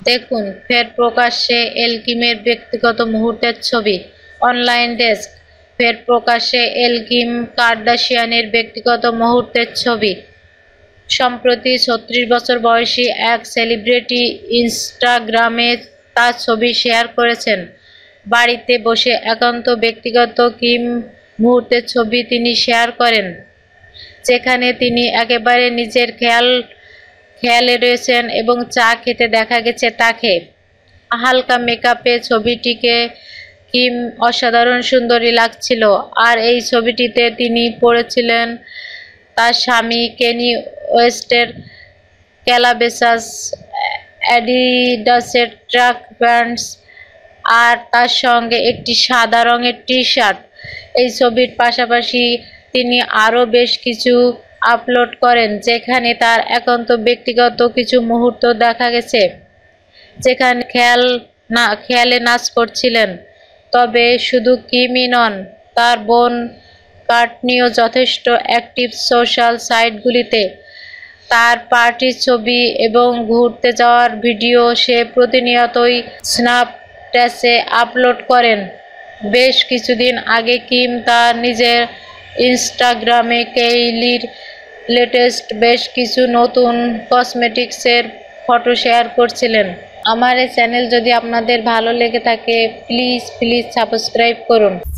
দেখুন ফের প্রকাশ্যে এল কিমের ব্যক্তিগত মুহূর্তের ছবি। Online desk. ফের প্রকাশ্যে এল কিম কার্দাশিয়ানের ব্যক্তিগত মুহূর্তের ছবি। সম্প্রতি ৩৬ বছর বয়সী এক সেলিব্রিটি ইনস্টাগ্রামে তার ছবি শেয়ার করেছেন। বাড়িতে বসে একান্ত ব্যক্তিগত কিম মুহূর্তের ছবি তিনি শেয়ার করেন, যেখানে তিনি একেবারে নিজের খেয়ালে রয়েছেন এবং চা খেতে দেখা গেছে তাকে। হালকা মেকআপে ছবিটিকে কিম অসাধারণ সুন্দরী লাগছিল। আর এই ছবিটিতে তিনি পরেছিলেন তার স্বামী কেনি ওয়েস্টের ক্যালাবেসাস অ্যাডিডাসের ট্র্যাক প্যান্টস আর তার সঙ্গে একটি সাদা রঙের টি শার্ট। এই ছবির পাশাপাশি তিনি আরও বেশ কিছু আপলোড করেন, যেখানে তার একান্ত ব্যক্তিগত কিছু মুহূর্ত দেখা গেছে, যেখানে খেয়ালে নাচ করছিলেন। তবে শুধু কিমই নন, তার বোন কার্টনিও যথেষ্ট অ্যাক্টিভ সোশ্যাল সাইটগুলিতে। তার পার্টির ছবি এবং ঘুরতে যাওয়ার ভিডিও সে প্রতিনিয়তই স্ন্যাপচ্যাটে আপলোড করেন। বেশ কিছুদিন আগে কিম তার নিজের ইনস্টাগ্রামে কেইলির লেটেস্ট বেশ কিছু নতুন কসমেটিক্সের ফটো শেয়ার করছিলেন। আমার এই চ্যানেল যদি আপনাদের ভালো লেগে থাকে প্লিজ সাবস্ক্রাইব করুন।